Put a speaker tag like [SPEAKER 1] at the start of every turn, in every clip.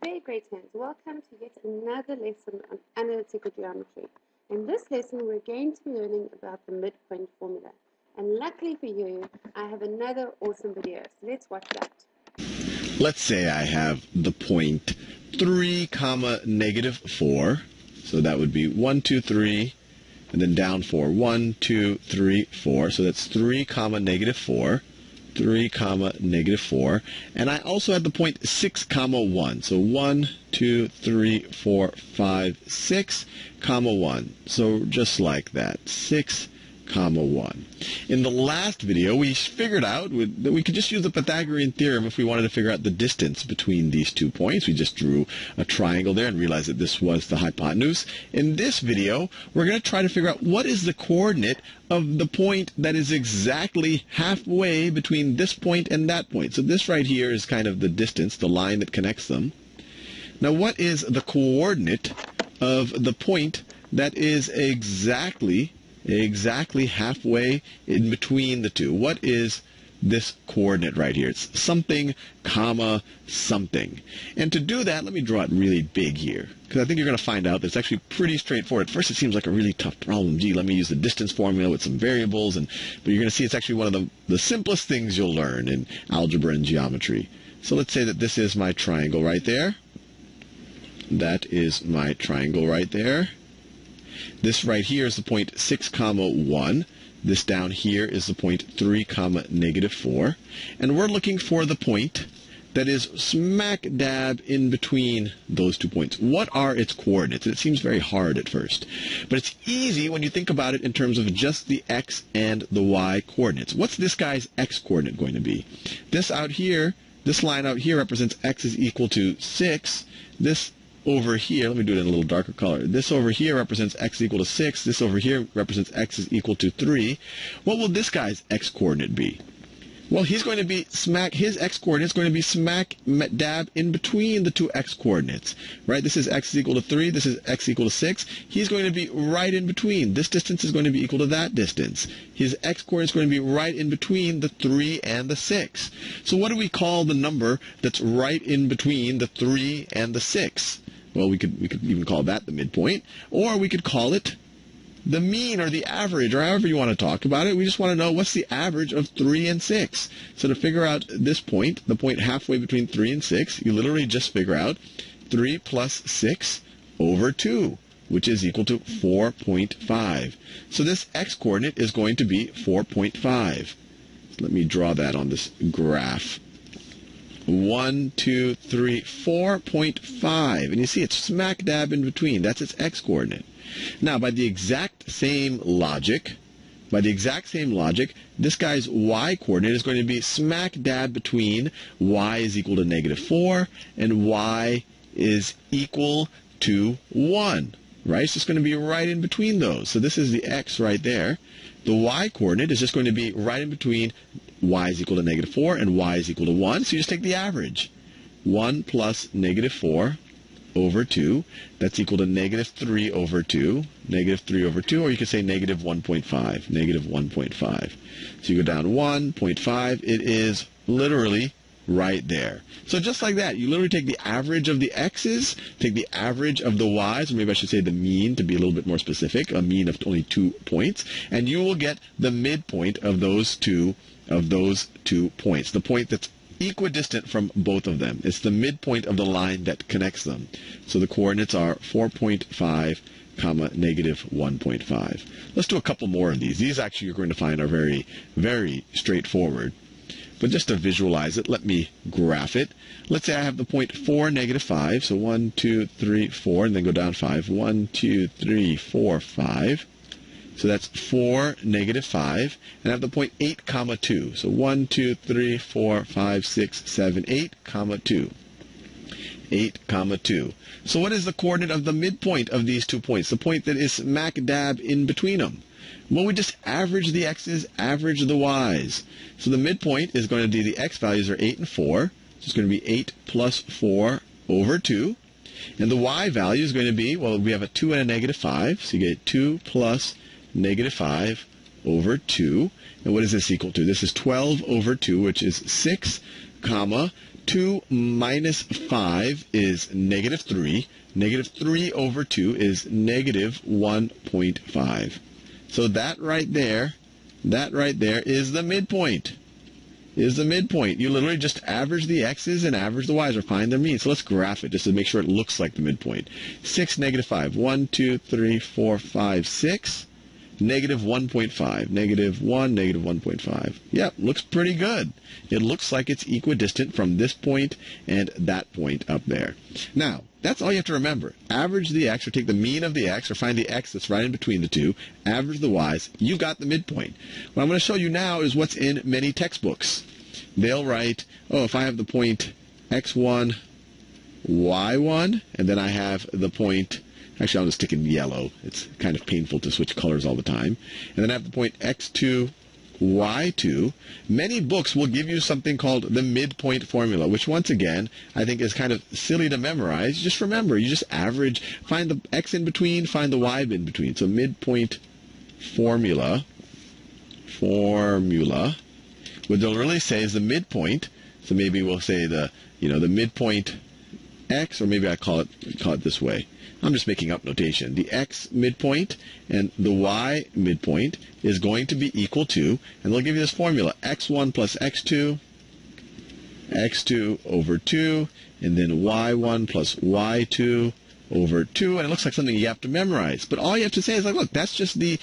[SPEAKER 1] Hey great hands, welcome to yet another lesson on analytical geometry. In this lesson we're going to be learning about the midpoint formula. And luckily for you, I have another awesome video, so let's watch that.
[SPEAKER 2] Let's say I have the point 3, negative 4. So that would be 1, 2, 3, and then down 4. 1, 2, 3, 4. So that's 3, negative 4. 3, negative 4. And I also had the point 6, 1. So 1, 2, 3, 4, 5, 6, 1. So just like that. 6, 1. In the last video, we figured out that we could just use the Pythagorean theorem if we wanted to figure out the distance between these 2 points. We just drew a triangle there and realized that this was the hypotenuse. In this video, we're going to try to figure out what is the coordinate of the point that is exactly halfway between this point and that point. So this right here is kind of the distance, the line that connects them. Now, what is the coordinate of the point that is exactly halfway in between the two? What is this coordinate right here? It's something, something. And to do that, let me draw it really big here, because I think you're going to find out that it's actually pretty straightforward. At first, it seems like a really tough problem. Gee, let me use the distance formula with some variables, but you're going to see it's actually one of the simplest things you'll learn in algebra and geometry. So let's say that this is my triangle right there. That is my triangle right there. This right here is the point 6, 1. This down here is the point 3, negative 4. And we're looking for the point that is smack dab in between those 2 points. What are its coordinates? It seems very hard at first, but it's easy when you think about it in terms of just the x and the y coordinates. What's this guy's x coordinate going to be? This out here, this line out here represents x is equal to 6. This over here, let me do it in a little darker color. This over here represents x is equal to 6. This over here represents x is equal to 3. What will this guy's x coordinate be? Well, he's going to be his x coordinate is going to be smack dab in between the two x coordinates, right? This is x is equal to 3. This is x equal to 6. He's going to be right in between. This distance is going to be equal to that distance. His x coordinate is going to be right in between the 3 and the 6. So what do we call the number that's right in between the 3 and the 6? Well, we could even call that the midpoint, or we could call it the mean or the average, or however you want to talk about it. We just want to know what's the average of 3 and 6. So to figure out this point, the point halfway between 3 and 6, you literally just figure out 3 plus 6 over 2, which is equal to 4.5. So this x-coordinate is going to be 4.5. So let me draw that on this graph. 1, 2, 3, 4.5. And you see it's smack dab in between. That's its x-coordinate. Now, by the exact same logic, this guy's y-coordinate is going to be smack dab between y is equal to negative 4 and y is equal to 1. Right? So it's going to be right in between those. So this is the x right there. The y-coordinate is just going to be right in between y is equal to negative 4 and y is equal to 1. So you just take the average. 1 plus negative 4 over 2. That's equal to negative 3 over 2. Negative 3 over 2, or you could say negative 1.5. Negative 1.5. So you go down 1.5. It is literally right there. So just like that, you literally take the average of the x's, take the average of the y's, or maybe I should say the mean to be a little bit more specific, a mean of only 2 points, and you will get the midpoint of those two points, the point that's equidistant from both of them. It's the midpoint of the line that connects them. So the coordinates are 4.5, negative 1.5. Let's do a couple more of these. These actually you're going to find are very, very straightforward. But just to visualize it, let me graph it. Let's say I have the point 4, negative 5. So 1, 2, 3, 4, and then go down 5. 1, 2, 3, 4, 5. So that's 4, negative 5. And I have the point 8, 2. So 1, 2, 3, 4, 5, 6, 7, 8, 2. 8, 2. So what is the coordinate of the midpoint of these 2 points? The point that is smack dab in between them. Well, we just average the x's, average the y's. So the midpoint is going to be the x values are 8 and 4. So it's going to be 8 plus 4 over 2. And the y value is going to be, well, we have a 2 and a negative 5. So you get 2 plus negative 5 over 2. And what is this equal to? This is 12 over 2, which is 6, 2 minus 5 is negative 3. Negative 3 over 2 is negative 1.5. So that right there is the midpoint. Is the midpoint. You literally just average the x's and average the y's or find their mean. So let's graph it just to make sure it looks like the midpoint. 6, negative 5. 1, 2, 3, 4, 5, 6. Negative 1.5. Negative 1, negative 1.5. Yep, looks pretty good. It looks like it's equidistant from this point and that point up there. Now, that's all you have to remember. Average the x, or take the mean of the x, or find the x that's right in between the two. Average the y's. You got the midpoint. What I'm going to show you now is what's in many textbooks. They'll write, oh, if I have the point x1, y1, and then I have the point, actually I'll just stick in yellow. It's kind of painful to switch colors all the time. And then I have the point x2, y2. Many books will give you something called the midpoint formula, which once again, I think is kind of silly to memorize. Just remember, you just average, find the x in between, find the y in between. So midpoint formula, what they'll really say is the midpoint. So maybe we'll say the midpoint x, or maybe I call it this way. I'm just making up notation. The x midpoint and the y midpoint is going to be equal to, and they'll give you this formula, x1 plus x2 over 2, and then y1 plus y2 over 2, and it looks like something you have to memorize. But all you have to say is like, look, that's just the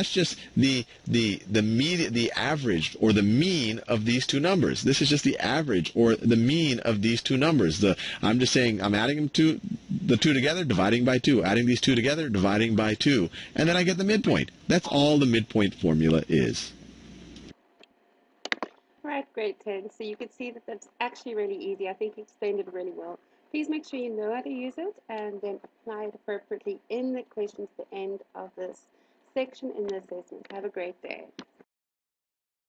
[SPEAKER 2] average or the mean of these two numbers. This is just the average or the mean of these two numbers. I'm just saying I'm adding the two together, dividing by 2. Adding these two together, dividing by 2, and then I get the midpoint. That's all the midpoint formula is.
[SPEAKER 1] Right, great, 10. So you can see that that's actually really easy. I think you explained it really well. Please make sure you know how to use it and then apply it appropriately in the questions at the end of this section in the assessment. Have a great day.